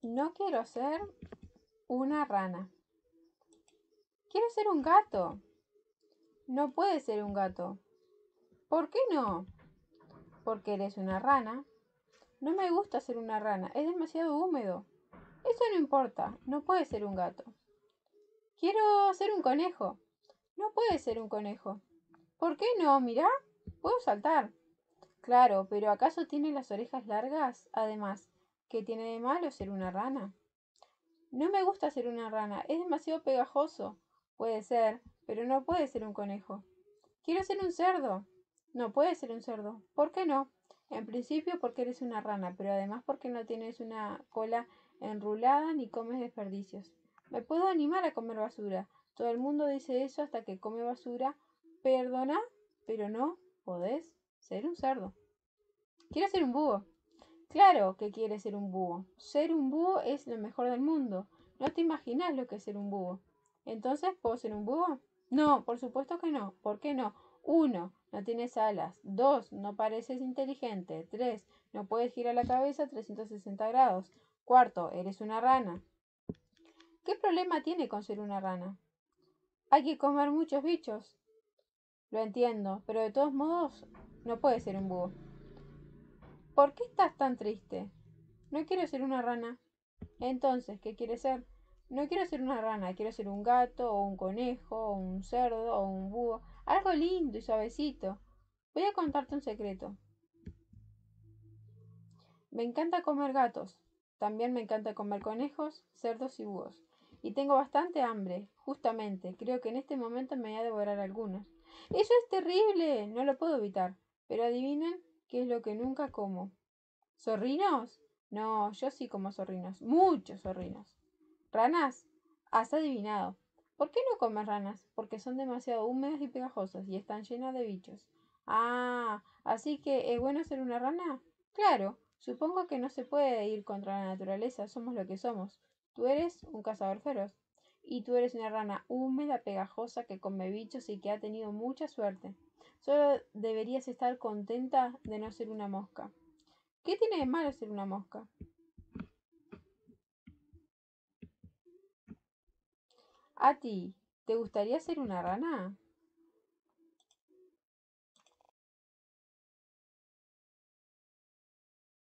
No quiero ser una rana. Quiero ser un gato. No puedes ser un gato. ¿Por qué no? Porque eres una rana. No me gusta ser una rana, es demasiado húmedo. Eso no importa, no puedes ser un gato. Quiero ser un conejo. No puedes ser un conejo. ¿Por qué no? Mirá, puedo saltar. Claro, pero ¿acaso tiene las orejas largas? Además, ¿qué tiene de malo ser una rana? No me gusta ser una rana, es demasiado pegajoso. Puede ser, pero no puede ser un conejo. Quiero ser un cerdo. No puede ser un cerdo. ¿Por qué no? En principio porque eres una rana, pero además porque no tienes una cola enrulada ni comes desperdicios. Me puedo animar a comer basura. Todo el mundo dice eso hasta que come basura. Perdona, pero no podés ser un cerdo. Quiero ser un búho. Claro que quieres ser un búho. Ser un búho es lo mejor del mundo. No te imaginas lo que es ser un búho. Entonces, ¿puedo ser un búho? No, por supuesto que no. ¿Por qué no? 1. No tienes alas. 2. No pareces inteligente. 3. No puedes girar la cabeza 360 grados. 4. Eres una rana. ¿Qué problema tiene con ser una rana? Hay que comer muchos bichos. Lo entiendo, pero de todos modos no puedes ser un búho. ¿Por qué estás tan triste? No quiero ser una rana. Entonces, ¿qué quieres ser? No quiero ser una rana, quiero ser un gato, o un conejo, o un cerdo, o un búho. Algo lindo y suavecito. Voy a contarte un secreto. Me encanta comer gatos. También me encanta comer conejos, cerdos y búhos. Y tengo bastante hambre. Justamente, creo que en este momento me voy a devorar algunos. ¡Eso es terrible! No lo puedo evitar. Pero adivinen qué es lo que nunca como. ¿Zorrinos? No, yo sí como zorrinos. Muchos zorrinos. ¿Ranas? Has adivinado. ¿Por qué no comes ranas? Porque son demasiado húmedas y pegajosas y están llenas de bichos. Ah, así que ¿es bueno ser una rana? Claro, supongo que no se puede ir contra la naturaleza, somos lo que somos. Tú eres un cazador feroz. Y tú eres una rana húmeda, pegajosa, que come bichos y que ha tenido mucha suerte. Solo deberías estar contenta de no ser una mosca. ¿Qué tiene de malo ser una mosca? ¿A ti te gustaría ser una rana?